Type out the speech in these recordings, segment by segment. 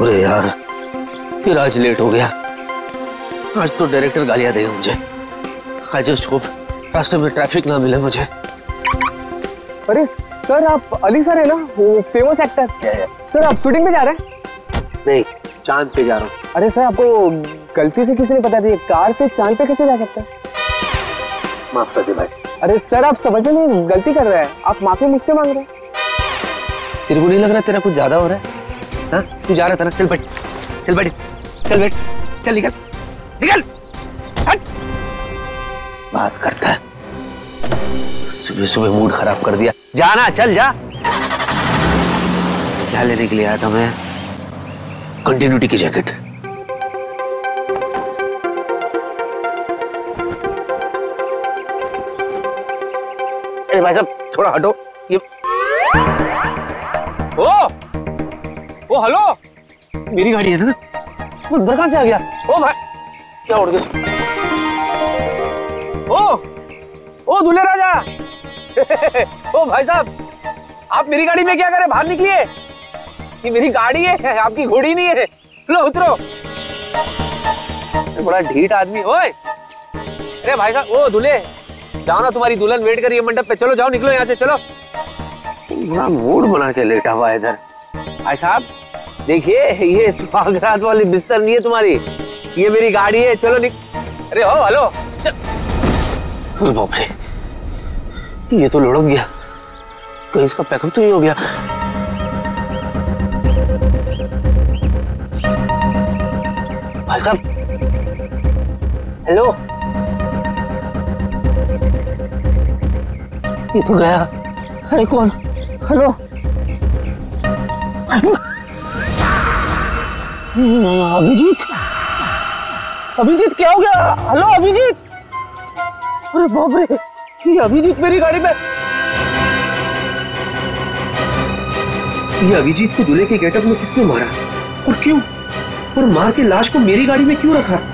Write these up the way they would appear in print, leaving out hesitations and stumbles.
अरे यार, फिर आज लेट हो गया। आज तो डायरेक्टर गालियां देगा मुझे। आई जस्ट होप रास्ते में ट्रैफिक ना मिले मुझे। अरे सर, आप अली सर है ना, वो फेमस एक्टर। सर आप शूटिंग पे जा रहे हैं? नहीं, चांद पे जा रहा हूँ। अरे सर, आपको गलती से किसी ने बता दिया, कार से चांद पे कैसे जा सकते हैं? माफ कर दे भाई। अरे सर, आप समझने में गलती कर रहे हैं, आप माफी मुझसे मांग रहे हैं। तेरे को नहीं लग रहा तेरा कुछ ज्यादा हो रहा है? हाँ, तू जा रहा था ना, चल बैठ, चल बैठ, चल बैठ, चल निकल, निकल, हट। बात करता है, सुबह सुबह मूड खराब कर दिया। जाना, चल जा। क्या लेने के लिए आया था मैं? कंटिन्यूटी की जैकेट। अरे भाई साहब, थोड़ा हटो। ये ओ हेलो, मेरी गाड़ी है ना? वो अंदर कहां से आ गया? ओ भाई, क्या उड़ गया? ओ दूल्हे राजा। ओ भाई साहब, आप मेरी गाड़ी में क्या करें? बाहर निकलिए, ये मेरी गाड़ी है, आपकी घोड़ी नहीं है। लो उतरो। बड़ा ढीठ आदमी। ओए, अरे भाई साहब, ओ दूल्हे, जाओ ना, तुम्हारी दुल्हन वेट कर रही है मंडप पे। चलो जाओ, निकलो यहाँ से, चलो। बड़ा मूड बना के लेटा हुआ है इधर। भाई साहब देखिए, ये सुहागरात वाली बिस्तर नहीं है तुम्हारी, ये मेरी गाड़ी है। चलो अरे हो, हेलो। बाप रे, ये तो लुढ़क गया, कहीं इसका पैकअप तो नहीं हो गया। भाई साहब, हेलो, ये तो गया। अरे कौन? हेलो, अभिजीत, अभिजीत क्या हो गया? हेलो अभिजीत। अरे बाप रे, ये अभिजीत मेरी गाड़ी में। ये अभिजीत को दूल्हे के गेटअप में किसने मारा और क्यों? और मार के लाश को मेरी गाड़ी में क्यों रखा?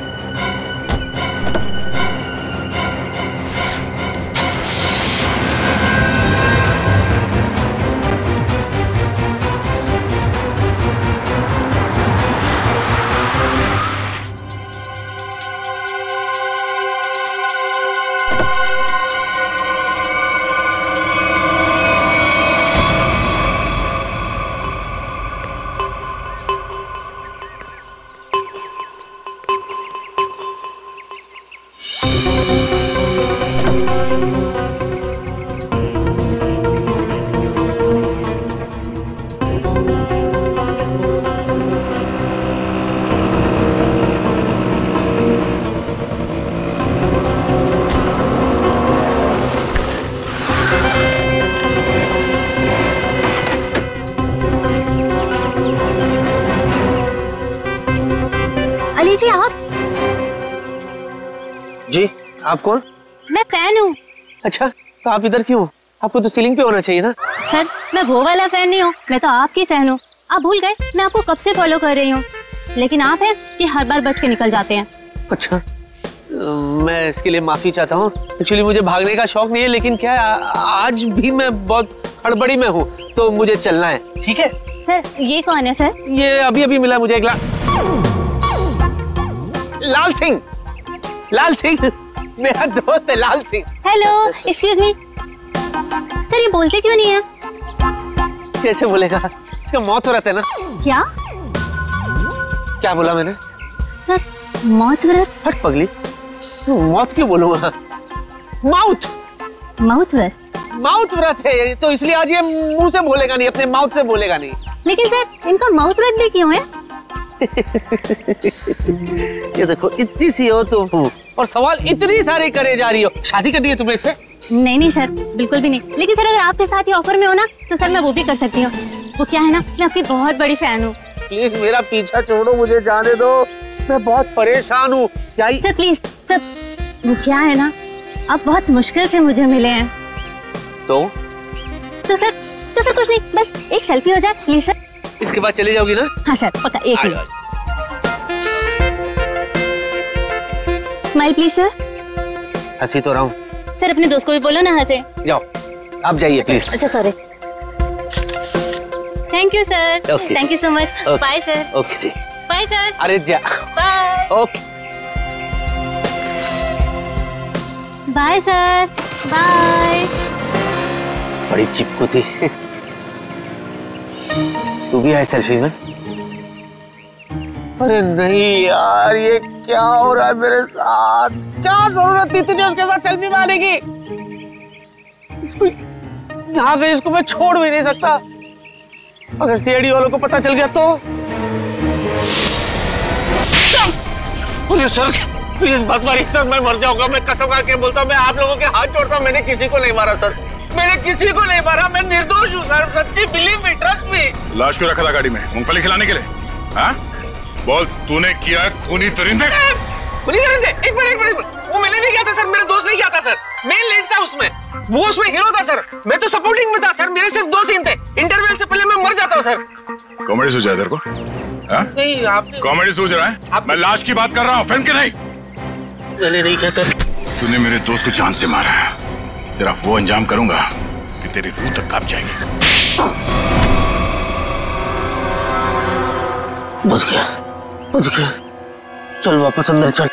जी, आप कौन? मैं फैन हूँ। अच्छा, तो आप इधर क्यों? आपको तो सीलिंग पे होना चाहिए ना। सर, मैं वो वाला फैन नहीं हूँ, मैं तो आपकी फैन हूँ। आप भूल गए, मैं आपको कब से फॉलो कर रही हूँ, लेकिन आप हैं कि हर बार बच के निकल जाते हैं। अच्छा, मैं इसके लिए माफी चाहता हूँ। एक्चुअली मुझे भागने का शौक नहीं है, लेकिन क्या है, आज भी मैं बहुत हड़बड़ी में हूँ, तो मुझे चलना है। ठीक है सर। ये कौन है सर? ये अभी अभी मिला मुझे एक लाल सिंह। लाल सिंह मेरा दोस्त है, Lal Singh. Hello, excuse me. Sir, ये बोलते क्यों नहीं है? कैसे बोलेगा, इसका मौत हो रहा था ना। क्या क्या बोला मैंने? सर, मौत व्रत? हट पगली, मौत क्यों बोलूंगा? माउथ माउथ व्रत? माउथ व्रत है, तो इसलिए आज ये मुंह से बोलेगा नहीं, अपने माउथ से बोलेगा नहीं। लेकिन सर, इनका माउथ व्रत भी क्यों है? ये देखो, इतनी सी हो तुम और सवाल इतनी सारे करे जा रही हो। शादी करनी है तुम्हें इससे? नहीं नहीं सर, बिल्कुल भी नहीं। लेकिन सर, अगर आपके साथ ये ऑफर में हो ना, तो सर मैं वो भी कर सकती हूँ। वो क्या है ना, मैं आपकी बहुत बड़ी फैन हूँ। प्लीज मेरा पीछा छोड़ो, मुझे जाने दो, मैं बहुत परेशान हूँ। सर प्लीज सर, वो क्या है ना, आप बहुत मुश्किल से मुझे मिले हैं। तो सर कुछ नहीं, बस एक सेल्फी हो जाए प्लीज सर। इसके बाद चले जाओगी ना? हाँ सर, पक्का। एक मिनट, स्माइल प्लीज सर। हंसी तो रहा हूँ सर, अपने दोस्त को भी बोलो ना हंसे। जाओ, आप जाइए प्लीज। अच्छा sorry. Thank you sir. Okay. Thank you so much. Okay. Bye sir. Okay ji. Bye sir. अरे जा। Bye. Okay. Bye sir. Bye. बड़ी चिपकू थी। तू भी है सेल्फी में? अरे नहीं यार, ये क्या हो रहा है मेरे साथ? क्या जरूरत थी तुझे उसके साथ सेल्फी मारने की? इसको यहाँ पे इसको मैं छोड़ भी नहीं सकता। अगर सीआईडी वालों को पता चल गया तो? अरे सर प्लीज मत मारिए सर, मैं मर जाऊंगा। मैं कसम खा के बोलता हूँ, मैं आप लोगों के हाथ जोड़ता हूँ, मैंने किसी को नहीं मारा सर। मैंने किसी को नहीं मारा, मैं निर्दोष हूँ सर। सच्ची बिलीव मी, ट्रस्ट मी। लाश क्यों रखा था गाड़ी में? मूंगफली खिलाने के लिए? हाँ? बोल, तूने किया खूनी दरिंदे? खूनी दरिंदे? एक मिनट, वो मैंने नहीं किया था सर, मेरे दोस्त ने किया था सर। मैं लीड था उसमें, वो उसमें हीरो था सर, मैं तो सपोर्टिंग में था सर। मेरे सिर्फ 2 सीन थे, इंटरवल से पहले मैं मर जाता हूँ सर। कॉमेडी सूझ रहा है तेरे को? हाँ? नहीं आपने कॉमेडी सूझ रहा है? मैं लाश की बात कर रहा हूँ, फिल्म की नहीं। मैंने नहीं किया सर। तूने मेरे दोस्त को जान से मारा है, तेरा वो अंजाम करूंगा कि तेरी रूह तक कांप जाएगी। बच गया। चल वापस अंदर चल।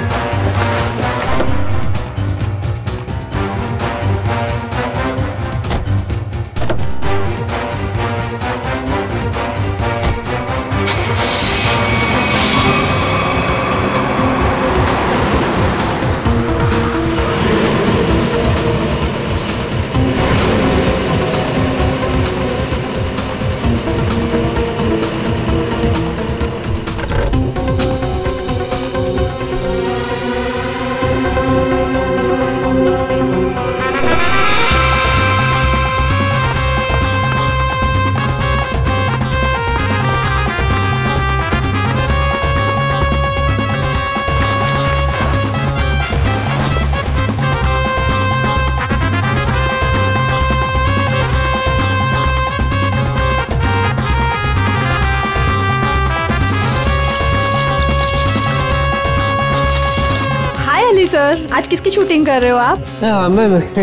सर, आज किसकी शूटिंग कर रहे हो आप? मैं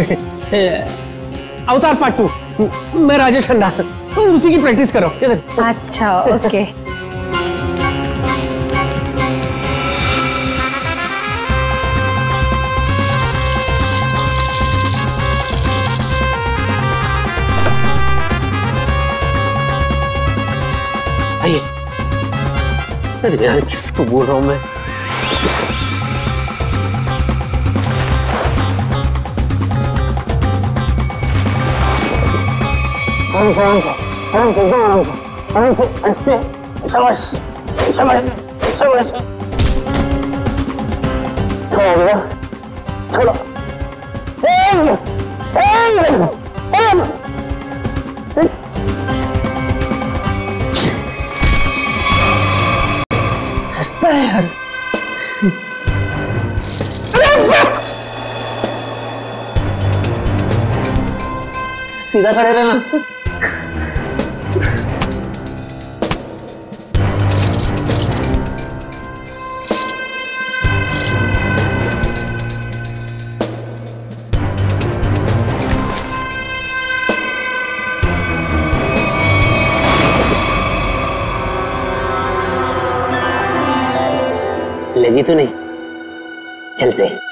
अवतार पार्ट 2। मैं राजेश खन्ना, उसी की प्रैक्टिस करो। अच्छा, ओके। आइए। अरे यार किसको बोल रहा हूँ मैं? हंसता है यार। सीधा खड़े रहना। लगी तो नहीं? चलते हैं।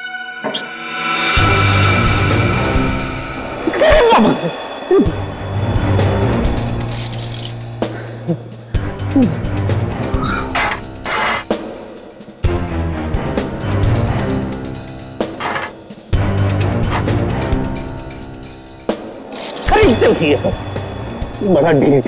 खरीदते थी बड़ा ढीठ।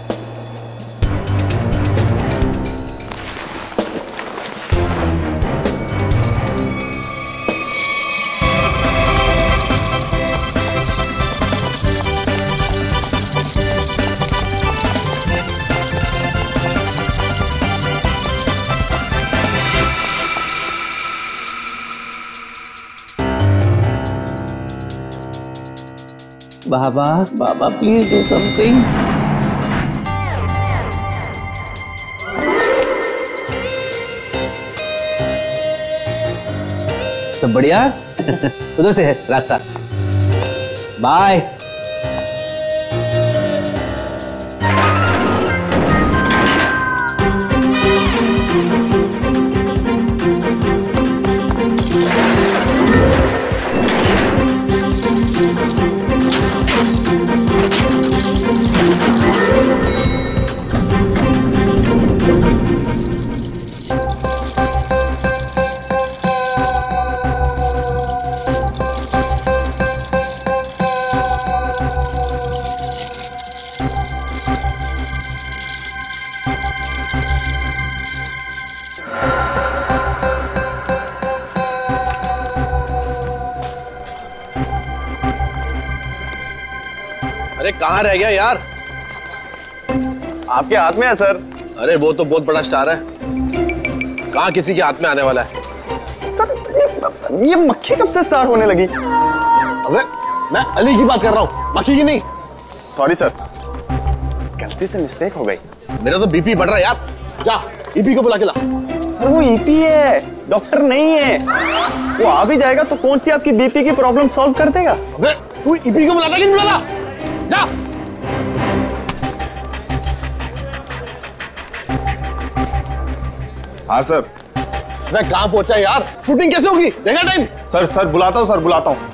बाबा प्लीज डू समथिंग। सब बढ़िया? उधर से है रास्ता। बाय। अरे कहाँ रह गया यार? आपके हाथ में है सर। अरे वो तो बहुत बड़ा स्टार है, कहाँ किसी के हाथ में आने वाला है? सर ये मक्खी कब से स्टार होने लगी? अबे मैं अली की बात कर रहा हूँ, मक्खी की नहीं। सॉरी सर, गलती से मिस्टेक हो गई। मेरा तो बीपी बढ़ रहा है यार, जा ईपी को बुला के ला। सर वो ईपी है, डॉक्टर नहीं है। वो आ भी जाएगा तो कौन सी आपकी बीपी की प्रॉब्लम सॉल्व कर देगा? अबे तू ईपी को बुलाता कि नहीं बुलाता? जा। हाँ सर। मैं कहाँ पहुंचा यार? शूटिंग कैसे होगी? देखा टाइम? सर बुलाता हूँ, सर बुलाता हूँ।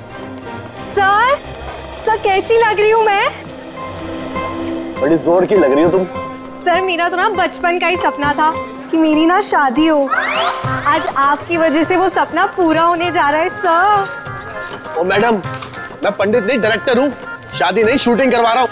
सर कैसी लग रही हूँ मैं? बड़ी जोर की लग रही हो तुम। सर मेरा तो ना बचपन का ही सपना था कि मेरी ना शादी हो। आज आपकी वजह से वो सपना पूरा होने जा रहा है सर। ओ मैडम, मैं पंडित नहीं डायरेक्टर हूँ, शादी नहीं शूटिंग करवा रहा हूँ।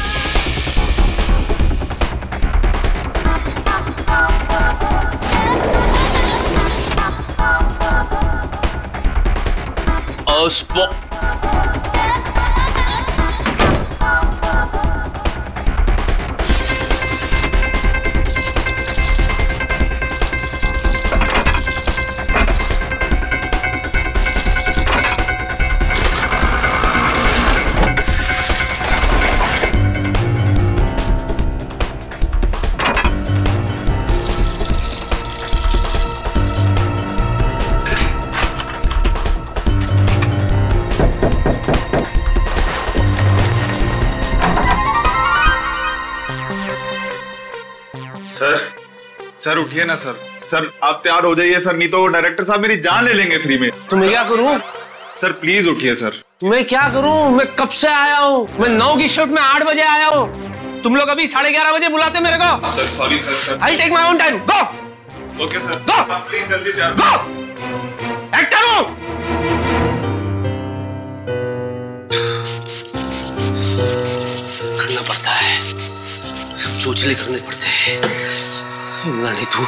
सर उठिए ना सर। सर आप तैयार हो जाइए सर, नहीं तो डायरेक्टर साहब मेरी जान ले लेंगे फ्री में। तो मैं क्या करूं? सर प्लीज उठिए सर। मैं क्या करूं? मैं कब से आया हूं? मैं 9 की शिफ्ट में 8 बजे आया हूं। तुम लोग अभी 11:30 बजे बुलाते मेरे को। Sir sorry sir. I'll take my own time. Go. Okay sir. Go. आप प्लीज जल्दी तैयार Go. एक्टर हूं। करना पड़ता है, सब चोचले करने पड़ते हैं। नहीं तू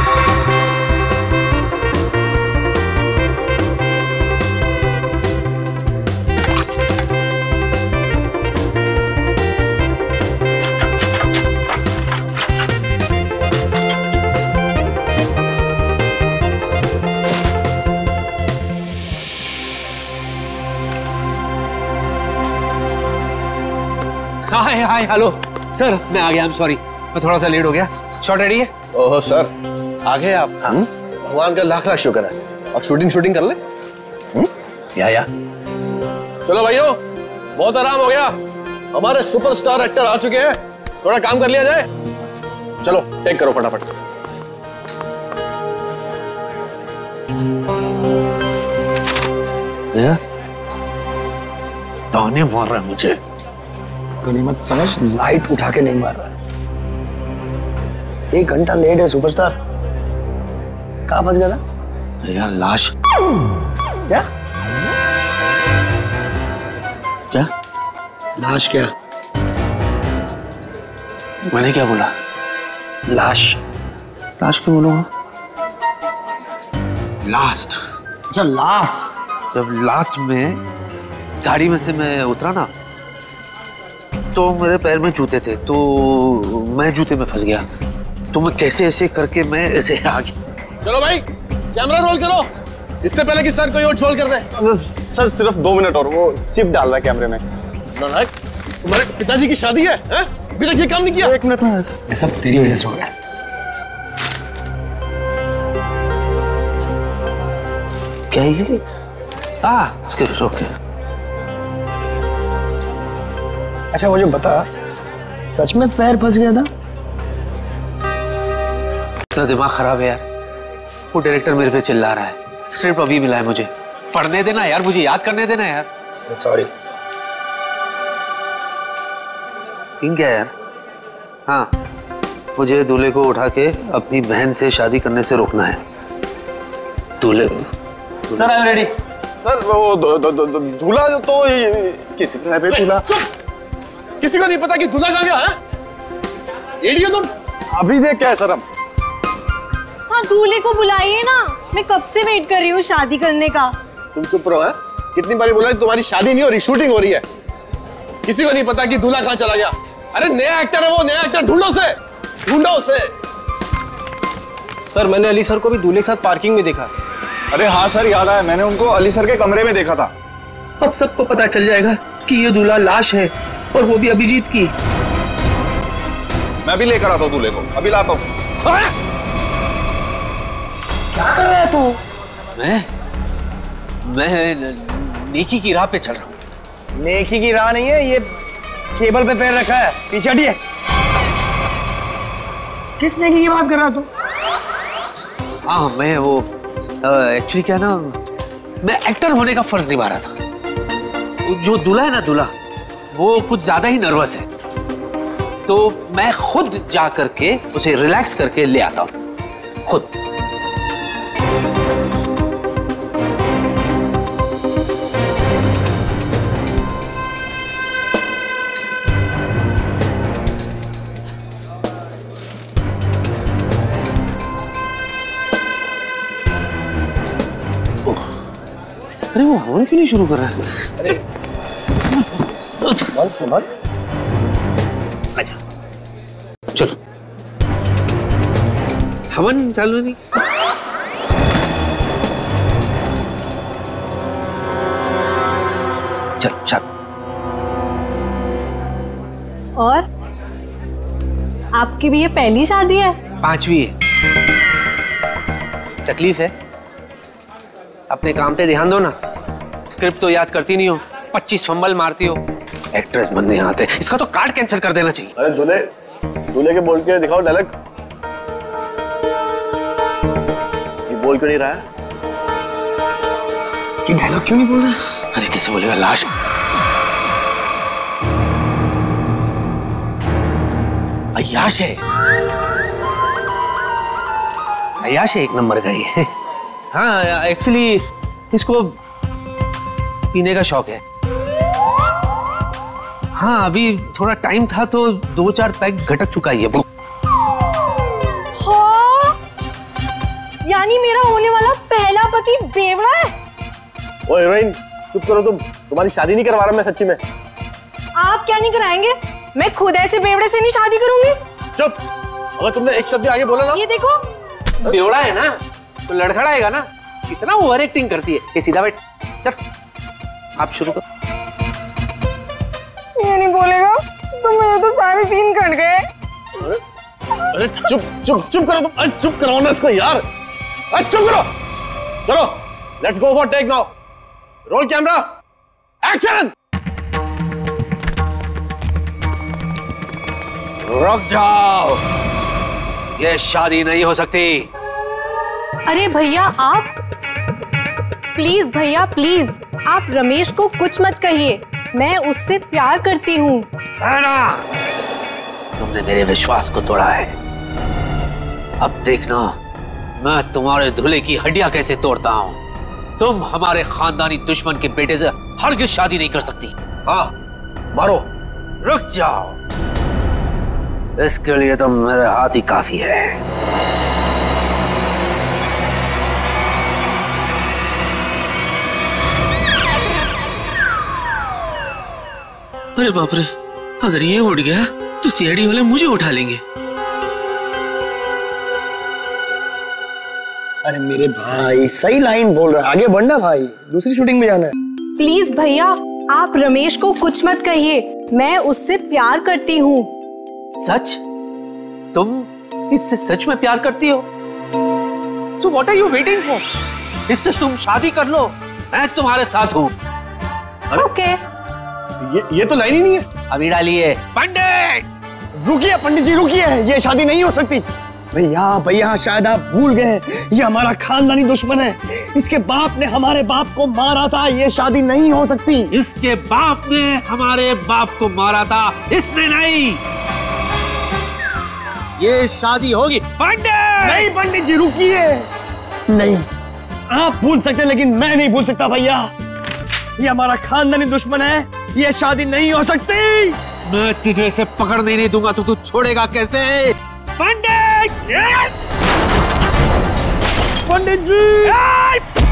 हाय हेलो सर, मैं आ गया। आई एम सॉरी, मैं थोड़ा सा लेट हो गया। शॉट रेडी है? ओह सर, आ गए आप? भगवान का लाख लाख शुक्र है। अब शूटिंग कर ले। या चलो भाइयों, बहुत आराम हो गया, हमारे सुपरस्टार एक्टर आ चुके हैं, थोड़ा काम कर लिया जाए। चलो टेक करो फटाफट। ताने मार रहा है मुझे। गनीमत समझ, लाइट उठा के नहीं मार रहा है। 1 घंटा लेट है सुपरस्टार। कहाँ फंस गया था यार? लाश। क्या क्या? लाश? क्या मैंने क्या बोला? लाश? लाश क्यों बोलूंगा? लास्ट। अच्छा लास्ट। जब लास्ट में गाड़ी में से मैं उतरा ना, तो मेरे पैर में जूते थे, तो मैं जूते में फंस गया, तो मैं कैसे ऐसे करके मैं ऐसे आ गया। चलो भाई कैमरा रोल करो, इससे पहले कि सर कोई और ट्रोल कर दे। सर सिर्फ 2 मिनट और, वो चिप डाल रहा है कैमरे में। नालायक, तुम्हारे पिताजी की शादी है? अभी तक ये काम नहीं किया। 1 मिनट में ये सब तेरी वजह से हो गया। क्या ये? Script okay. अच्छा मुझे बता, सच में पैर फंस गया था? इतना दिमाग खराब है यार। वो डायरेक्टर मेरे पे चिल्ला रहा है, स्क्रिप्ट अभी मिला है मुझे, पढ़ने देना यार, मुझे याद करने देना यार। सॉरी। सीन क्या है यार? हाँ, मुझे दूल्हे को उठा के अपनी बहन से शादी करने से रोकना है। दूल्हे sir I am ready. Sir वो दूल्हा जो तो कितने पे दूल्हा? किसी को नहीं पता कि दूल्हा कहाँ गया है? इडियट तुम। अभी देख क्या है सर हम। हाँ दूल्हे को बुलाइए ना, मैं कब से वेट कर रही हूँ शादी करने का। तुम चुप रहो। है कितनी बारी बोला तुम्हारी शादी नहीं हो रही, शूटिंग हो रही है। किसी को नहीं पता कि दूल्हा कहाँ चला गया। अरे नया एक्टर है वो, नया एक्टर ढूंढो उसे। सर मैंने अली सर को भी दूल्हे के साथ पार्किंग में देखा। अरे हाँ सर, याद आया, मैंने उनको अली सर के कमरे में देखा था। अब सबको पता चल जाएगा कि ये दूल्हा लाश है, और वो भी अभिजीत की। मैं भी लेकर आता हूँ दूल्हे को, अभी लाता हूँ। क्या कर रहा है तू? मैं नेकी की राह पे चल रहा हूँ। नेकी की राह नहीं है, ये केबल पे पैर रखा है, पीछे हटिए। किस नेकी की बात कर रहा तू? हाँ मैं वो एक्चुअली क्या ना, मैं एक्टर होने का फर्ज निभा रहा था। जो दूल्हा है ना, दूल्हा वो कुछ ज्यादा ही नर्वस है, तो मैं खुद जा करके उसे रिलैक्स करके ले आता हूँ खुद। अरे वो हवन क्यों नहीं शुरू कर रहा है? संभाल। आजा, चलो हवन चालू नहीं। चल चल। और आपकी भी ये पहली शादी है? 5वीं है। तकलीफ है, अपने काम पे ध्यान दो ना। स्क्रिप्ट तो याद करती नहीं हो, 25 फंबल मारती हो। एक्ट्रेस बनने आते, इसका तो कार्ड कैंसिल कर देना चाहिए। अरे दूल्हे के बोल के दिखाओ डायलॉग। ये बोल क्यों नहीं रहा है? कि डायलॉग क्यों नहीं बोल रहा? अरे कैसे बोलेगा, लाश। अय्याश है, अय्याश है, 1 नंबर का ही। हाँ एक्चुअली इसको पीने का शौक है। हाँ अभी थोड़ा टाइम था तो 2-4 पैक घटक चुका ही है। हाँ, यानी मेरा होने वाला पहला पति बेवड़ा है। ओए हीरोइन चुप करो तुम, तुम्हारी शादी नहीं करवा रहा मैं सच्ची में। आप क्या नहीं कराएंगे? मैं खुद ऐसे बेवड़े से नहीं शादी करूंगी। चुप, अगर तुमने एक शब्द आगे बोला ना। ये देखो, बेवड़ा है ना तो लड़खड़ाएगा ना। कितना ओवर एक्टिंग करती है। ये सीधा बैठ, चल आप शुरू कर। ये नहीं बोलेगा तो मेरे तो सारे सीन कट गए। अरे चुप चुप चुप करो तुम। अरे चुप कराओ ना इसको यार। अरे चुप करो। चलो let's go for take now. Roll camera, action. रुक जाओ, ये शादी नहीं हो सकती। अरे भैया आप प्लीज, भैया प्लीज, आप रमेश को कुछ मत कहिए। मैं उससे प्यार करती हूँ। है ना, तुमने मेरे विश्वास को तोड़ा है। अब देखना मैं तुम्हारे दूल्हे की हड्डियां कैसे तोड़ता हूँ। तुम हमारे खानदानी दुश्मन के बेटे से हरगिज शादी नहीं कर सकती। हाँ मारो। रुक जाओ, इसके लिए तो मेरे हाथ ही काफी है। अरे बाप रे, अगर ये उठ गया तो CID वाले मुझे उठा लेंगे। अरे मेरे भाई सही लाइन बोल रहा है, आगे बढ़ना भाई, दूसरी शूटिंग में जाना है। प्लीज भैया आप रमेश को कुछ मत कहिए। मैं उससे प्यार करती हूँ। सच? तुम इससे सच में प्यार करती हो? So what are you waiting for? इससे तुम शादी कर लो, मैं तुम्हारे साथ हूँ। ओके। ये तो लाइन ही नहीं है। अभी डालिए। पंडित रुकिए, पंडित जी रुकिए, ये शादी नहीं हो सकती। भैया भैया शायद आप भूल गए, ये हमारा खानदानी दुश्मन है। इसके बाप ने हमारे बाप को मारा था, ये शादी नहीं हो सकती। इसके बाप ने हमारे बाप को मारा था, इसने नहीं। ये शादी होगी। पंडित नहीं पंडित जी रुकिए। नहीं, आप भूल सकते लेकिन मैं नहीं भूल सकता भैया। ये हमारा खानदानी दुश्मन है, ये शादी नहीं हो सकती। मैं तुझे इसे पकड़ने नहीं दूंगा तो तू छोड़ेगा कैसे? पंडित! पंडित जी!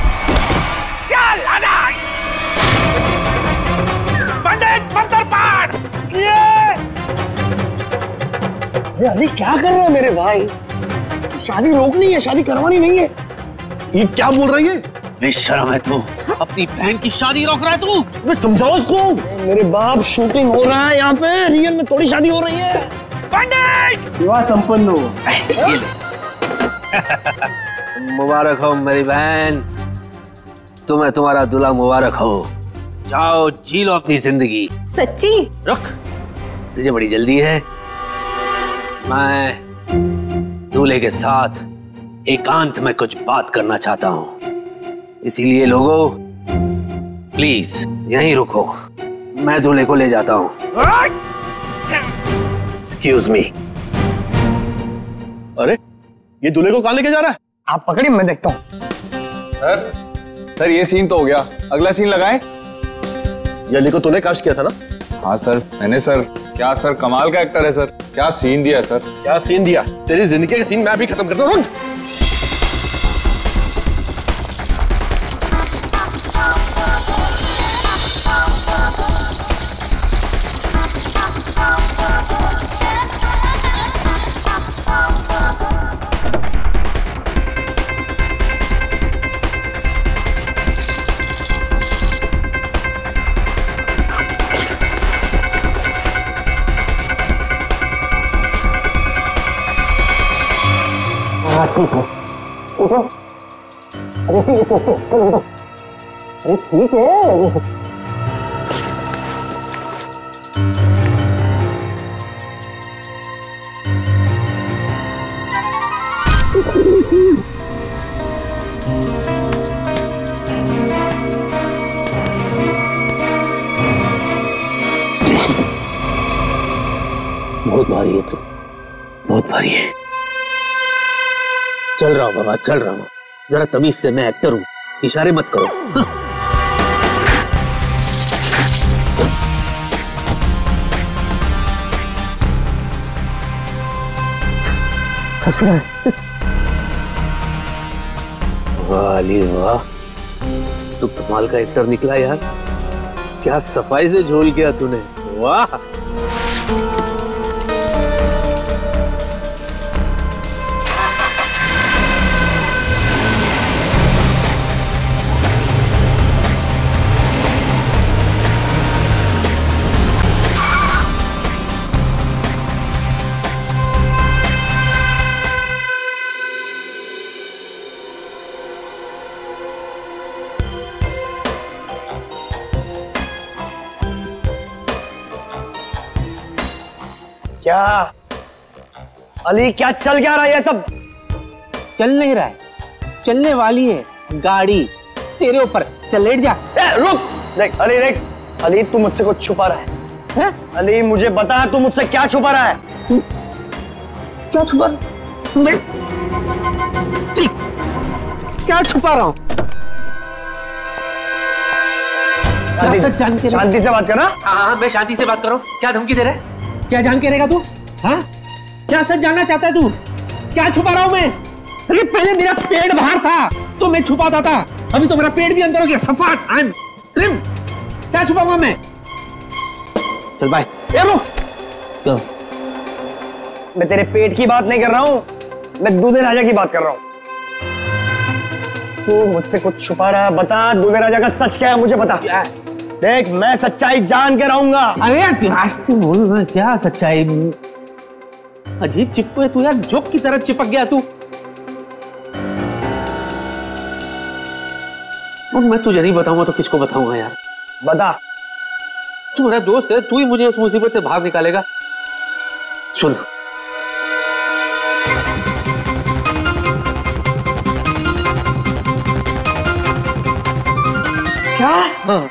चल आना! पंडित मंत्र पाठ! अरे क्या कर रहे हैं मेरे भाई? शादी रोकनी है, शादी करवानी नहीं है। ये क्या बोल रही है? बेशर्म है तू, अपनी बहन की शादी रोक रहा है तू। मैं समझाओ इसको। मेरे बाप, शूटिंग हो रहा है यहाँ पे, रियल में थोड़ी शादी हो रही है। पंडित विवाह संपन्न हो। मुबारक हो मेरी बहन, तुम्हें तुम्हारा दूल्हा मुबारक हो। जाओ जी लो अपनी जिंदगी। सच्ची? रुक, तुझे बड़ी जल्दी है। मैं दूल्हे के साथ एकांत में कुछ बात करना चाहता हूं, इसीलिए लोगों प्लीज यहीं रुको, मैं दूल्हे को ले जाता हूं। Excuse me. अरे ये दूल्हे को कहां लेके जा रहा है? आप पकड़िए, मैं देखता हूँ। सर ये सीन तो हो गया, अगला सीन लगाएं। ये अली को तूने कास्ट किया था ना? हाँ सर मैंने सर। क्या सर, कमाल का एक्टर है सर, क्या सीन दिया सर। क्या सीन दिया? तेरी जिंदगी का सीन मैं अभी खत्म करता हूँ। उठो। अरे ठीक है, चलो उठो। अरे ठीक है। बहुत भारी है तू, बहुत भारी है। चल रहा हूं बाबा, चल रहा हूं। जरा तमीज से, मैं एक्टर हूं, इशारे मत करो। हंस रहा है। वाह अली वाह, तू कमाल का एक्टर निकला यार। क्या सफाई से झोल किया तूने, वाह। क्या अली, क्या चल क्या रहा है ये सब? चल नहीं रहा है, चलने वाली है गाड़ी तेरे ऊपर। चल लेट जा। रुक, देख अली, देख अली, तू मुझसे कुछ छुपा रहा है। अली मुझे बता, तू मुझसे क्या छुपा रहा है? क्या छुपा? मैं क्या छुपा रहा हूं? शांति से बात करना। हाँ, मैं शांति से बात कर रहा हूँ। क्या धमकी दे रहा है? क्या जान के रहेगा तू? हाँ, क्या सच जानना चाहता है तू? क्या छुपा रहा हूं मैं? अरे पहले मेरा पेट बाहर था तो मैं छुपाता था, अभी तो मेरा पेट भी अंदर हो गया। सफाट, आई एम ट्रिम। क्या छुपाऊंगा मैं? चल बाय। रुक, मैं तेरे पेट की बात नहीं कर रहा हूं, मैं दूल्हे राजा की बात कर रहा हूं। तू मुझसे कुछ छुपा रहा है, बता दूल्हे राजा का सच क्या है, मुझे बता। क्या है? देख मैं सच्चाई जान के रहूंगा। अरे यार आस्ते बोल ना, क्या सच्चाई? अजीब चिपको है तू यार, जोक की तरह चिपक गया तू। और मैं तुझे नहीं बताऊंगा तो किसको बताऊंगा यार? बता। तू मेरा दोस्त है, तू ही मुझे इस मुसीबत से बाहर निकालेगा। सुन, क्या? हाँ,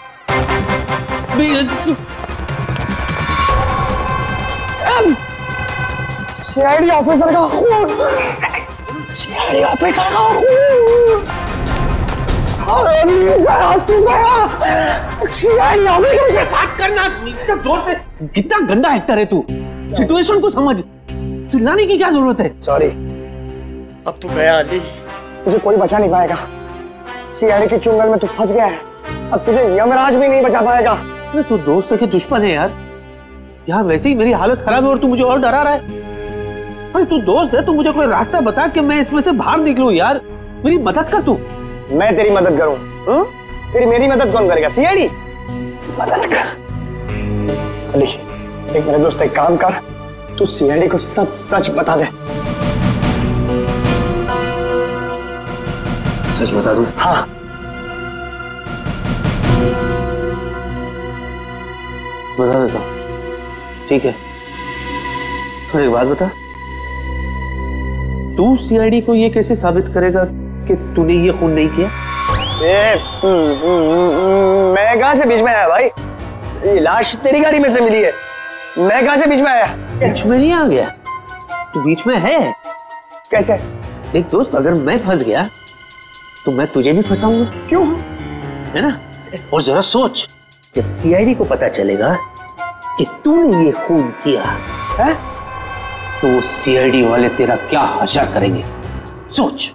CID ऑफिसर का खून, CID ऑफिसर का खून। CID ऑफिसर से बात करना, इतना जोर से। कितना गंदा एक्टर है तू, सिचुएशन को समझ, चिल्लाने की क्या जरूरत है? सॉरी, अब तू गया अली, तुझे कोई बचा नहीं पाएगा। CID के चुंगल में तू फंस गया है, अब तुझे यमराज भी नहीं बचा पाएगा। तू दोस्त है कि दुश्मन है यार? यहाँ वैसे ही मेरी हालत खराब है और तू मुझे और डरा रहा है। अरे तू दोस्त है, तू मुझे कोई रास्ता बता कि मैं इसमें से बाहर निकलूं यार। मेरी मदद कर तू। मैं तेरी मदद करूं? फिर मेरी मदद कौन करेगा? सीआईडी मदद कर। अली, एक मेरे दोस्त, एक काम कर, तू सीआईडी को सब सच बता दे। सच बता दूं? हाँ। बता देता हूं, ठीक है। और एक बात बता, तू सीआईडी को ये कैसे साबित करेगा कि तूने ये खून नहीं किया? मैं कहां से बीच में आया भाई? ये लाश तेरी गाड़ी में से मिली है, मैं कहां से बीच में आया? बीच में नहीं आ गया, तू बीच में है। कैसे? देख दोस्त, अगर मैं फंस गया तो मैं तुझे भी फंसाऊंगा। क्यों? है ना? और जरा सोच, जब सीआईडी को पता चलेगा कि तूने ये खून किया है, तो वो सीआईडी वाले तेरा क्या हाशर करेंगे, सोच।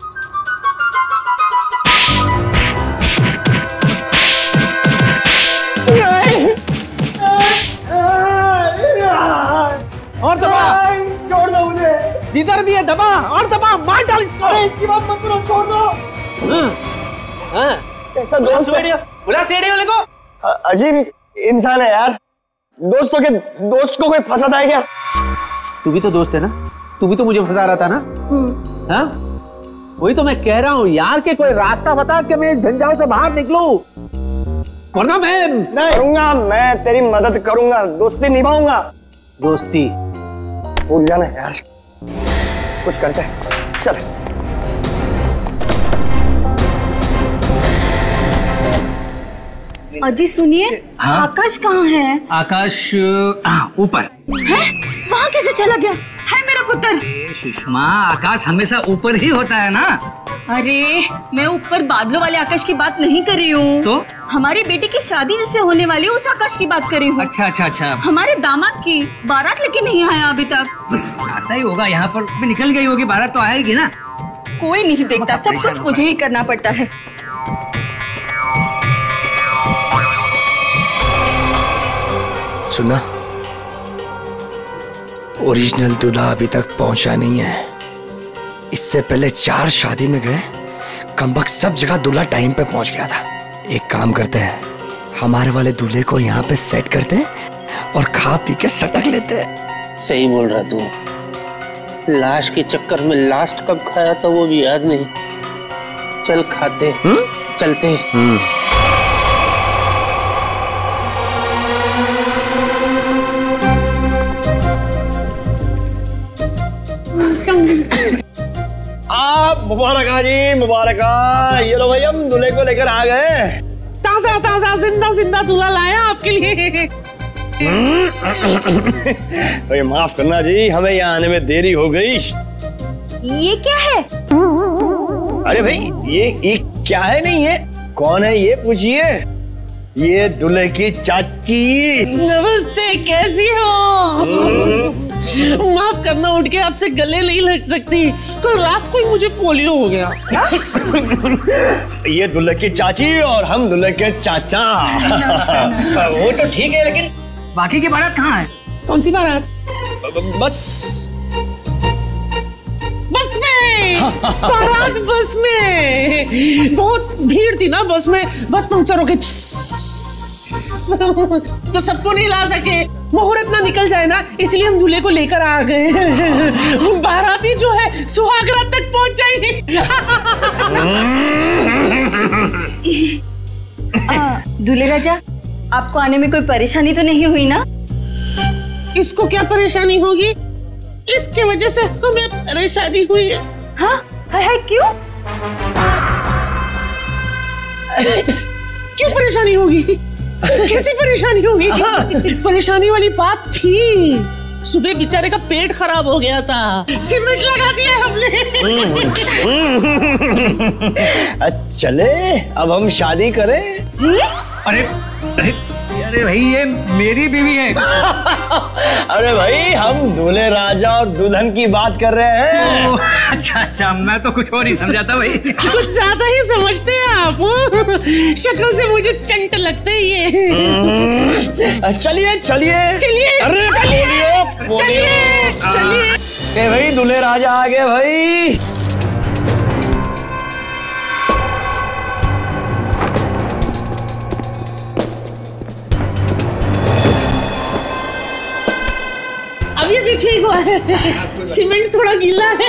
और दबा, छोड़ दो मुझे। जिधर भी है दबा, और दबा, मार डाल इसको। अरे इसकी बात मत करो, छोड़ दो। कैसा दोस्त है? बुला सीआईडी वाले को। अजीब इंसान है यार। दोस्त को कोई फंसाता है क्या? तू भी तो दोस्त है ना, तू भी तो मुझे फंसा रहा था ना। हाँ, वही तो मैं कह रहा हूँ यार कि कोई रास्ता बता कि मैं झंझाल से बाहर निकलूं, वरना मैं नहीं करूंगा। मैं तेरी मदद करूंगा, दोस्ती निभाऊंगा। दोस्ती भूल जाना यार, कुछ करते हैं, चल। अजी सुनिए, हाँ? आकाश कहाँ है? आकाश ऊपर है? वहाँ कैसे चला गया? है मेरा पुत्र। सुषमा, आकाश हमेशा ऊपर ही होता है ना। अरे मैं ऊपर बादलों वाले आकाश की बात नहीं कर रही हूँ, तो हमारी बेटी की शादी जिससे होने वाली उस आकाश की बात कर रही हूँ। अच्छा अच्छा अच्छा। हमारे दामाद की बारात लेके नहीं आया अभी तक। बस आता ही होगा, यहाँ पर भी निकल गई होगी, बारात तो आएगी ना। कोई नहीं देखता, सब कुछ मुझे ही करना पड़ता है। सुना, ओरिजिनल दूल्हा अभी तक पहुंचा नहीं है। इससे पहले 4 शादी में गए, कमबख्त सब जगह दूल्हा टाइम पे पहुंच गया था। एक काम करते हैं, हमारे वाले दूल्हे को यहाँ पे सेट करते हैं और खा पी के सटक लेते हैं। सही बोल रहा तू। लाश के चक्कर में लास्ट कब खाया था वो भी याद नहीं। चल खाते, चलते। मुबारक जी, मुबारक। ये लो भाई, हम दूल्हे को लेकर आ गए। ताजा ताजा जिंदा जिंदा दूल्हा लाया आपके लिए। भाई माफ करना जी, हमें यहाँ आने में देरी हो गई। ये क्या है? अरे भाई, ये क्या है? नहीं, ये कौन है ये पूछिए। ये दूल्हे की चाची। नमस्ते, कैसी हो? माफ करना, उठ के आपसे गले नहीं लग सकती। कल रात को ही मुझे पोलियो हो गया। ये दूल्हे की चाची और हम दूल्हे के चाचा। वो तो ठीक है, लेकिन बाकी की बारात कहाँ है? कौन सी बारात? बस में। बारात बस में। बहुत भीड़ थी ना बस में, बस पंक्चर हो गई तो सबको नहीं ला सके। मुहूर्त ना निकल जाए ना, इसलिए हम दूल्हे को लेकर आ गए। बाराती जो है सुहाग रात तक पहुंच जाएंगे। दूल्हे राजा, आपको आने में कोई परेशानी तो नहीं हुई ना? इसको क्या परेशानी होगी? इसके वजह से हमें परेशानी हुई है। हाँ? है क्यों? क्यों परेशानी होगी? कैसी परेशानी होगी? परेशानी वाली बात थी। सुबह बेचारे का पेट खराब हो गया था, सीमेंट लगा दिया हमने। चले अब हम शादी करें जी? अरे अरे भाई, ये मेरी बीवी है। अरे भाई, हम दूल्हे राजा और दुल्हन की बात कर रहे हैं। अच्छा अच्छा, मैं तो कुछ और ही समझा था भाई। कुछ ज्यादा ही समझते हैं आप। शक्ल से मुझे चंट लगते ही ये। चलिए चलिए चलिए, अरे चलिए चलिए चलिए। भाई दूल्हे राजा आ गए भाई। अभी भी ठीक हुआ है, सीमेंट थोड़ा गीला है।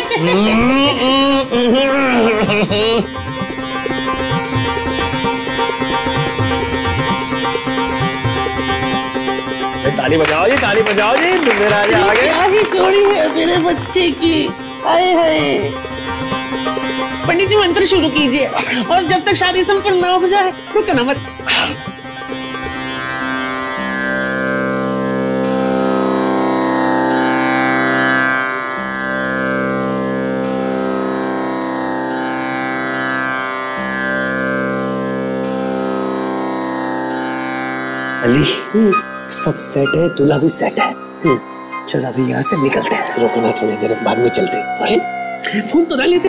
ताली बजाओ जी, ताली बजाओ जी, दूल्हे राजा आ गए। क्या ही जोड़ी है मेरे बच्चे की। हाय हाय। पंडित जी मंत्र शुरू कीजिए और जब तक शादी संपन्न ना हो जाए रुकना मत। अली सब सेट है, दूल्हा भी सेट है। चलो अभी यहाँ से निकलते हैं। रुकना थोड़ी देर, बाद में चलते हैं। फूल तो डाल लेते।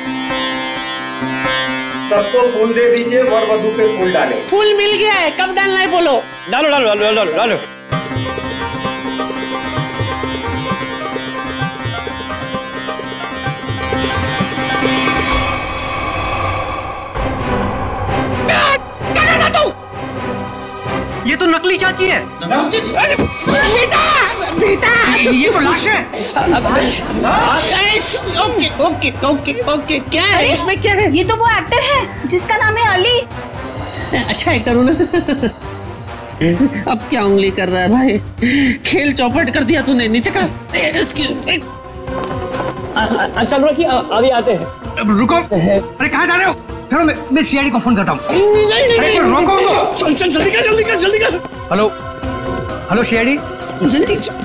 सबको फूल दे दीजिए, वर वधू पे फूल डालें। फूल मिल गया है, कब डालना है बोलो। डालो डालो डालो डालो डालो। ये तो नकली चाची है। बेटा बेटा ये तो लाश है। ओके ओके ओके ओके, क्या है इसमें, क्या है? ये तो वो एक्टर है जिसका नाम है अली। अच्छा एक्टर हूँ ना। अब क्या उंगली कर रहा है भाई, खेल चौपट कर दिया तूने। नीचे कर। चलो रखिए, अभी आते हैं। रुको, अरे कहाँ जा रहे हो? चलो मैं CID को फोन करता हूँ। रोको, चल चल जल्दी कर जल्दी कर जल्दी कर। हेलो हेलो CID, जल्दी चल।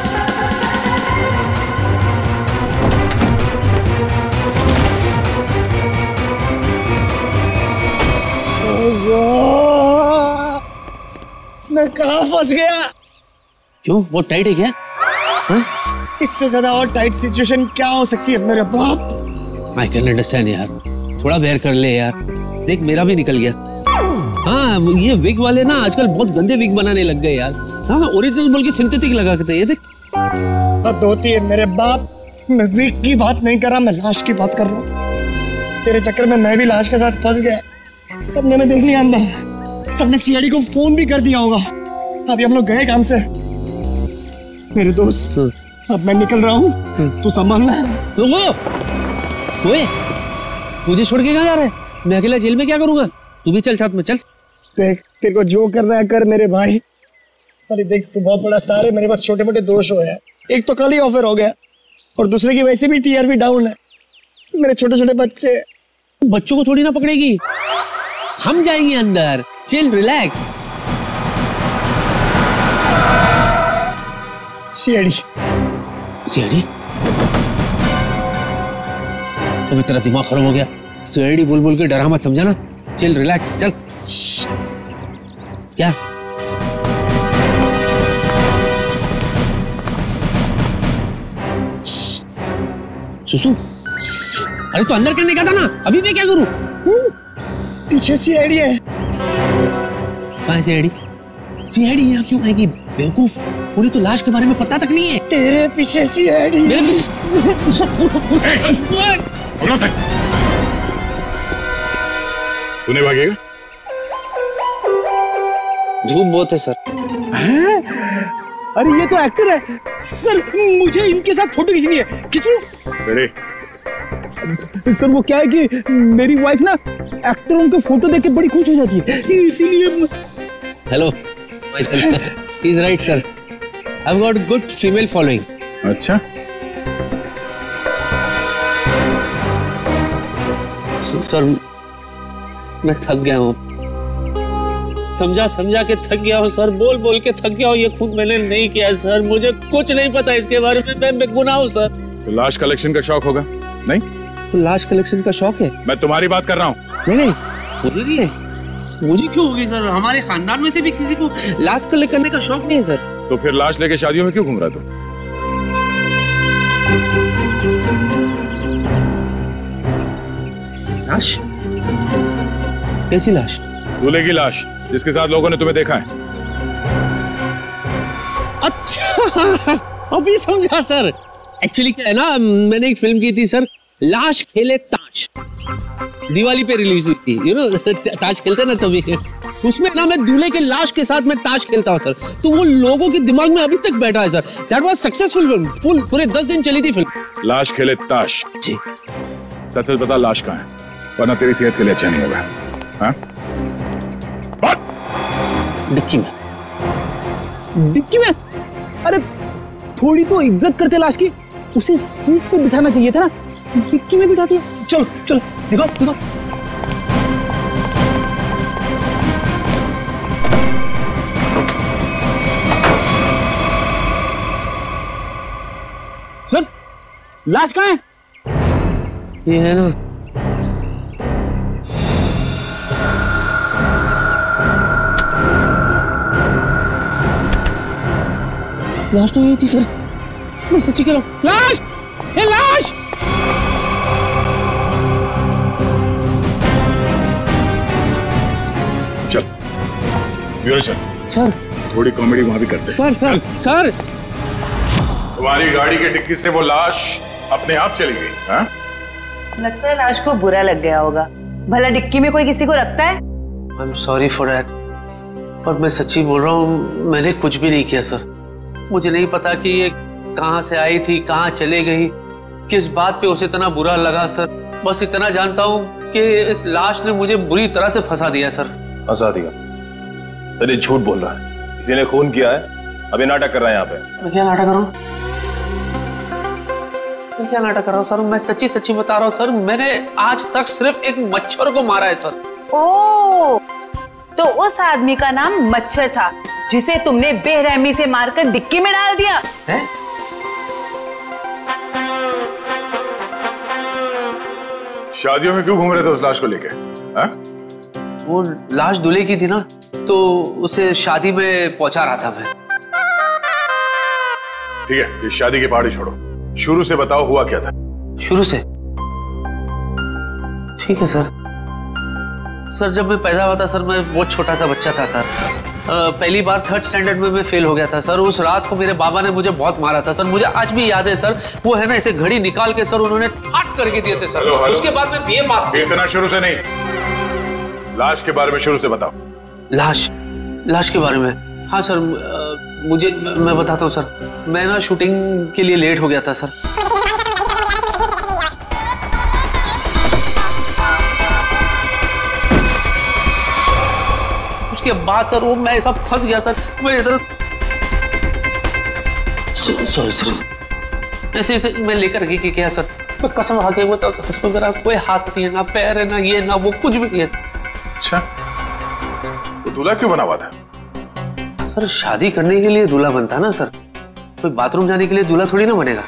मैं कहाँ फंस गया? क्यों, बहुत टाइट है क्या? इससे ज्यादा और टाइट सिचुएशन क्या हो सकती है मेरे बाप? I can understand यार, थोड़ा बेयर कर ले यार। देख मेरा भी निकल गया। हाँ ये विग वाले ना आजकल बहुत गंदे विग बनाने लग गए यार। हाँ ओरिजिनल बोल के सिंथेटिक लगा के। ये देख बात होती है मेरे बाप। मैं विग की बात नहीं कर रहा, मैं लाश की बात कर रहा हूँ। तेरे चक्कर में मैं भी लाश के साथ फंस गया। सबने मैं देख लिया अंदर, सबने CID को फोन भी कर दिया होगा। अभी हम लोग गए काम से। मेरे दोस्त अब मैं निकल रहा हूँ, तू संभालना। ओए मुझे छोड़ के कहाँ जा रहा है? मैं अकेला जेल में क्या करूंगा? तू भी चल साथ में, चल। देख तेरे को जो करना है कर मेरे भाई। अरे देख तू बहुत बड़ा स्टार है, मेरे पास छोटे मोटे दोष हो है। एक तो कल ही ऑफर हो गया और दूसरे की वैसे भी TRP डाउन है। मेरे छोटे छोटे बच्चे। बच्चों को थोड़ी ना पकड़ेगी, हम जाएंगे अंदर। Chill relax. CID अभी तेरा दिमाग खराब हो गया। CID बोल बोल के डरा मत, समझा ना। चिल रिलैक्स, चल। क्या सुसु? अरे तो अंदर करने का था ना, अभी मैं क्या करूं? पीछे CID है। कहाँ है CID? CID यहाँ क्यों आएगी बेवकूफ? पूरी तो लाश के बारे में पता तक नहीं है। तेरे पीछे CID। तूने भागेगा? धूप बहुत है सर। अरे ये तो एक्टर है सर, मुझे इनके साथ फोटो खींचनी है। खींचूं? सर वो क्या है कि मेरी वाइफ ना एक्टरों के फोटो देख के बड़ी खुश हो जाती है, इसीलिए। Hello He's right sir. I've got good female following. अच्छा सर मैं थक गया हूँ, समझा समझा के थक गया हूँ सर, बोल बोल के थक गया हूँ। ये खुद मैंने नहीं किया सर, मुझे कुछ नहीं पता इसके बारे में, मैं बेगुनाह हूँ सर। तो लाश कलेक्शन का शौक होगा? नहीं तो लाश कलेक्शन का शौक है? मैं तुम्हारी बात कर रहा हूँ। नहीं मुझे नहीं है। मुझे क्यों होगी सर? हमारे खानदान में से भी किसी को लाश कलेक्ट करने का शौक नहीं है सर। तो फिर लाश लेके शादियों में क्यों घूम रहा तू? लाश? कैसी लाश? दूल्हे की लाश, जिसके साथ लोगों ने तुम्हें देखा है। अच्छा अभी समझा सर। एक्चुअली क्या है ना, मैंने एक फिल्म की थी सर, लाश खेले ताश, दिवाली पे रिलीज हुई थी, यू नो ताश खेलते ना तभी। उसमें ना मैं दूल्हे के लाश के साथ मैं ताश खेलता हूँ सर, तो वो लोगों के दिमाग में अभी तक बैठा है sir. That was successful film, full पूरे 10 दिन चली थी फिल्म। लाश खेले ताश जी। सच सच बता लाश कहाँ है, वरना तेरी सेहत के लिए अच्छा नहीं होगा। हाँ? डिक्की में। डिक्की में? अरे थोड़ी तो इज्जत करते लाश की, उसे सीट पे बिठाना चाहिए था ना, डिक्की में बिठा दिया। चलो चलो दिखाओ दिखाओ। सर लाश कहाँ है? ये है ना। लाश तो ये थी सर, मैं सच्ची कह रहा हूँ। लाश! ये लाश! चल ब्यूरो चल। सर थोड़ी कॉमेडी वहां भी करते। सर सर सर तुम्हारी गाड़ी की डिक्की से वो लाश अपने आप चली गई। हाँ? लगता है लाश को बुरा लग गया होगा। भला डिक्की में कोई किसी को रखता है? I am sorry for that, पर मैं सच्ची बोल रहा हूँ, मैंने कुछ भी नहीं किया सर। मुझे नहीं पता कि ये कहाँ से आई थी, कहाँ चले गई, किस बात पे उसे इतना बुरा लगा सर। बस इतना जानता हूँ कि इस लाश ने मुझे बुरी तरह से फंसा दिया सर। फंसा दिया? सर ये झूठ बोल रहा है, किसी ने खून किया है, अभी नाटक कर रहा है यहाँ पे। मैं क्या नाटक कर रहा हूँ? मैं क्या नाटक कर रहा हूँ सर? मैं सच्ची सच्ची बता रहा हूँ सर, मैंने आज तक सिर्फ एक मच्छर को मारा है सर। ओह, तो उस आदमी का नाम मच्छर था जिसे तुमने बेरहमी से मारकर डिक्की में डाल दिया है? शादियों में क्यों घूम रहे थे उस लाश को लेके? वो लाश दूल्हे की थी ना, तो उसे शादी में पहुंचा रहा था मैं। ठीक है, ये शादी की पहाड़ी छोड़ो, शुरू से बताओ हुआ क्या था। शुरू से? ठीक है सर। सर जब मैं पैदा हुआ था सर, मैं बहुत छोटा सा बच्चा था सर। पहली बार 3rd स्टैंडर्ड में मैं फेल हो गया था सर। उस रात को मेरे बाबा ने मुझे बहुत मारा था सर, मुझे आज भी याद है सर। वो है ना ऐसे घड़ी निकाल के सर उन्होंने फाट करके दिए थे सर। उसके बाद मैं बीए पास किया। इतना शुरू से नहीं, लाश के बारे में शुरू से बताओ। लाश के बारे में? हाँ सर, मैं बताता हूँ सर। मैं ना शूटिंग के लिए लेट हो गया था सर। उसके बाद सर वो मैं ऐसा फंस गया सर, मैं इधर सॉरी ऐसे मैं लेकर गई कि क्या सर, मैं कसम खा के बताओ तो उसमें मेरा कोई हाथ नहीं है, ना पैर है, ना ये ना वो, कुछ भी नहीं है। अच्छा, तो दूल्हा क्यों बना हुआ था? सर शादी करने के लिए दूल्हा बनता है ना सर, कोई बाथरूम जाने के लिए दूल्हा थोड़ी ना बनेगा।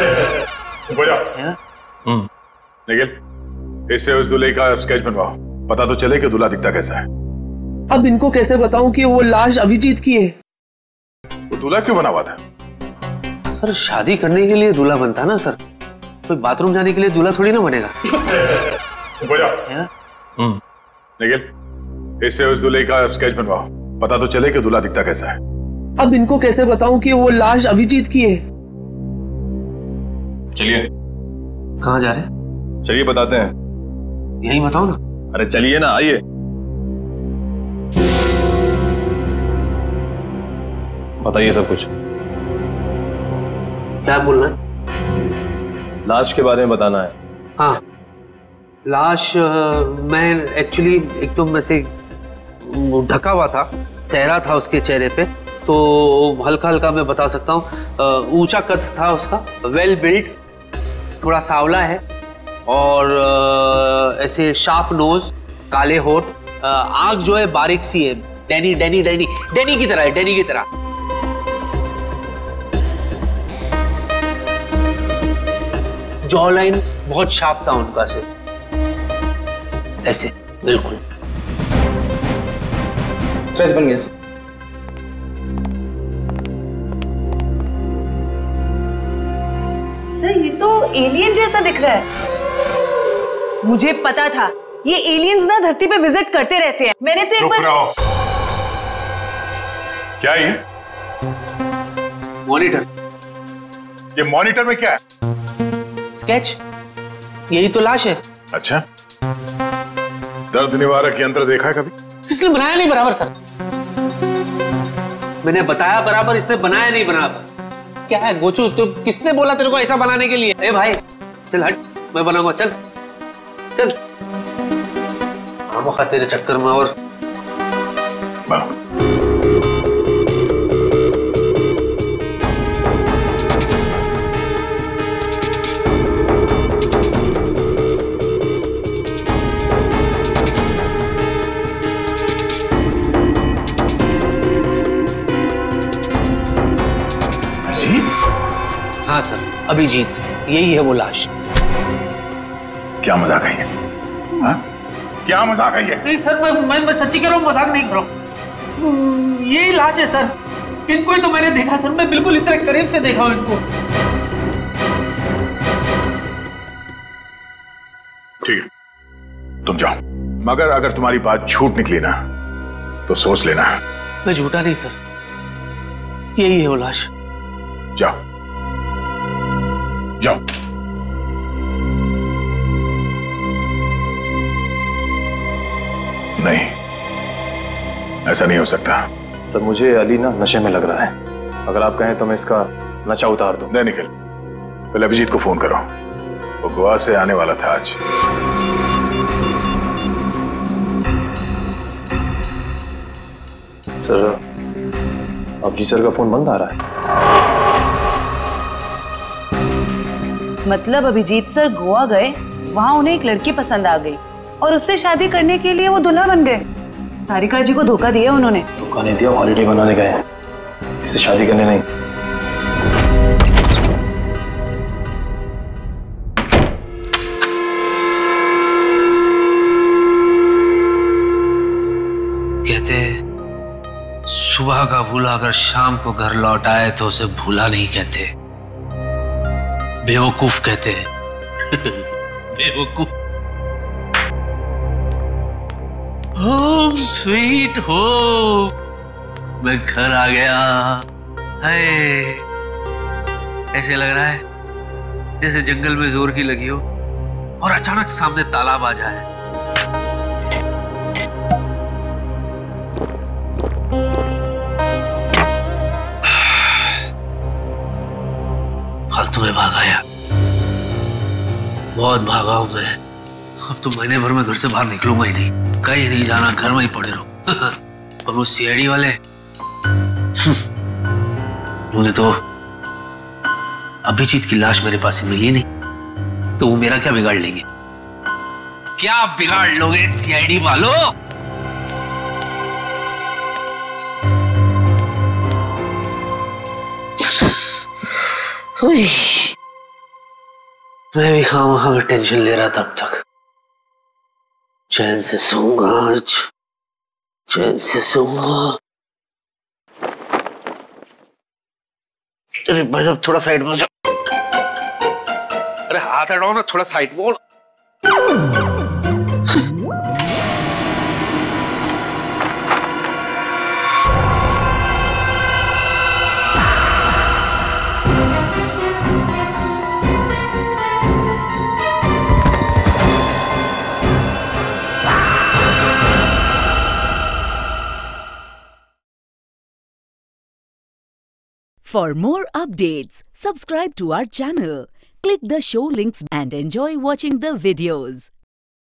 लेकिन इससे उस दूल्हे का स्केच बनवाओ, पता तो चले कि दूल्हा दिखता कैसा है। अब इनको कैसे बताऊं कि वो लाश अभिजीत की है? तो दूल्हा क्यों बना हुआ था? सर शादी करने के लिए दूल्हा बनता है ना सर, कोई बाथरूम जाने के लिए दूल्हा थोड़ी ना बनेगा। लेकिन इससे उस दूल्हे का स्केच बनवाओ, पता तो चले कि दूल्हा दिखता कैसा है। अब इनको कैसे बताऊं कि वो लाश अभिजीत की है? चलिए। कहाँ जा रहे हैं? चलिए बताते हैं। यही बताओ ना। अरे चलिए ना, आइए। बताइए सब कुछ। क्या बोलना है? लाश के बारे में बताना है। हाँ, लाश मैं एक्चुअली एकदम ऐसे ढका हुआ था, सहरा था उसके चेहरे पे, तो हल्का हल्का मैं बता सकता हूँ। ऊंचा कद था उसका, वेल बिल्ट, थोड़ा सांवला है और ऐसे शार्प नोज, काले होठ, आंख जो है बारीक सी है, डैनी की तरह है, डैनी की तरह। जॉ लाइन बहुत शार्प था उनका से, ऐसे बिल्कुल। स्केच बन गया सर। ये तो एलियन जैसा दिख रहा है। मुझे पता था ये एलियंस ना धरती पे विजिट करते रहते हैं। मैंने तो एक बार। क्या ये? मॉनिटर। ये मॉनिटर में क्या है? स्केच, यही तो लाश है। अच्छा, दर्द निवारक यंत्र देखा है कभी? इसने बनाया नहीं बराबर सर। मैंने बताया बराबर, इसने बनाया नहीं बराबर। क्या है गोचू, तो किसने बोला तेरे को ऐसा बनाने के लिए? ए भाई चल हट, मैं बनाऊंगा, चल चल। आमोखा तेरे चक्कर में और हाँ सर, अभिजीत, यही है वो लाश। क्या मजाक है ये? हाँ? क्या मजाक है ये? नहीं सर, मैं सच्ची कह रहा हूँ, मजाक नहीं कर रहा हूँ। यही लाश है सर। इनको ही तो मैंने देखा सर, मैं बिल्कुल इतने करीब से देखा हूँ इनको। ठीक है, तुम जाओ, मगर अगर तुम्हारी बात झूठ निकली ना तो सोच लेना। मैं झूठा नहीं सर, यही है वो लाश। जाओ जाओ। नहीं, ऐसा नहीं हो सकता। सर मुझे अली ना नशे में लग रहा है, अगर आप कहें तो मैं इसका नशा उतार दूं। नहीं निखिल, पहले अभिजीत को फोन करो, वो गोवा से आने वाला था आज। सर अभिजीत सर का फोन बंद आ रहा है। मतलब अभिजीत सर गोवा गए, वहां उन्हें एक लड़की पसंद आ गई और उससे शादी करने के लिए वो दूल्हा बन गए। तारिका जी को धोखा दिया उन्होंने। धोखा नहीं दिया, हॉलिडे बनाने गए, इससे शादी करने नहीं। कहते सुबह का भूला अगर शाम को घर लौट आए तो उसे भूला नहीं कहते, बेवकूफ कहते हैं। बेवकूफ। होम स्वीट होम, मैं घर आ गया। हाय, ऐसे लग रहा है जैसे जंगल में जोर की लगी हो और अचानक सामने तालाब आ जाए। फालतू में भाग आया, बहुत भागा हूं मैं। अब तो महीने भर में घर से बाहर निकलूंगा ही नहीं, कहीं नहीं जाना, घर में ही पड़े रहो। और वो CID वाले उन्हें तो अभिजीत की लाश मेरे पास मिली नहीं, तो वो मेरा क्या बिगाड़ लेंगे? क्या बिगाड़ लोगे CID वालों? मैं भी खामखा में टेंशन ले रहा था अब तक। चैन से सोऊंगा आज, चैन से सोऊंगा। अरे भाई साहब थोड़ा साइड में हो जाओ। अरे हाथ हटाओ ना, थोड़ा साइड में हो। For more updates, subscribe to our channel, click the show links and enjoy watching the videos.